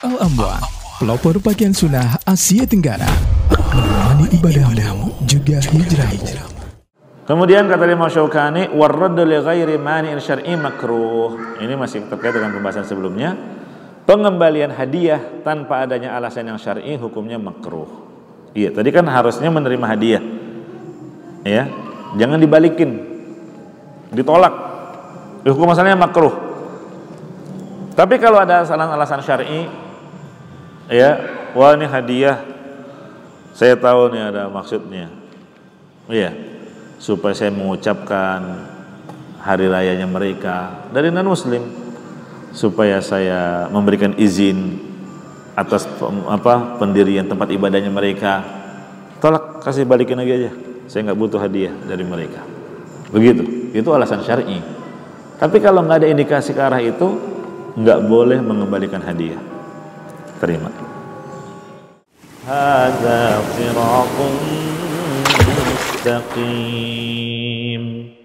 Al-Amwan, pelopor pakaian sunnah Asia Tenggara, menemani ibadahmu juga hijrahmu. Kemudian kata Imam Syaukani, warraddu li ghairi mani'in syar'i makruh. Ini masih terkait dengan pembahasan sebelumnya. Pengembalian hadiah tanpa adanya alasan yang syar'i hukumnya makruh. Iya, tadi kan harusnya menerima hadiah. Ya, jangan dibalikin. Ditolak. Hukum asalnya makruh. Tapi kalau ada alasan syar'i, ya, wah ini hadiah, saya tahu nih ada maksudnya. Iya, supaya saya mengucapkan hari rayanya mereka dari non-muslim, supaya saya memberikan izin atas pendirian tempat ibadahnya mereka. Tolak, kasih balikin lagi aja, saya nggak butuh hadiah dari mereka. Begitu, itu alasan syar'i. Tapi kalau nggak ada indikasi ke arah itu, nggak boleh mengembalikan hadiah. Terima. Hadza siratum mustaqim.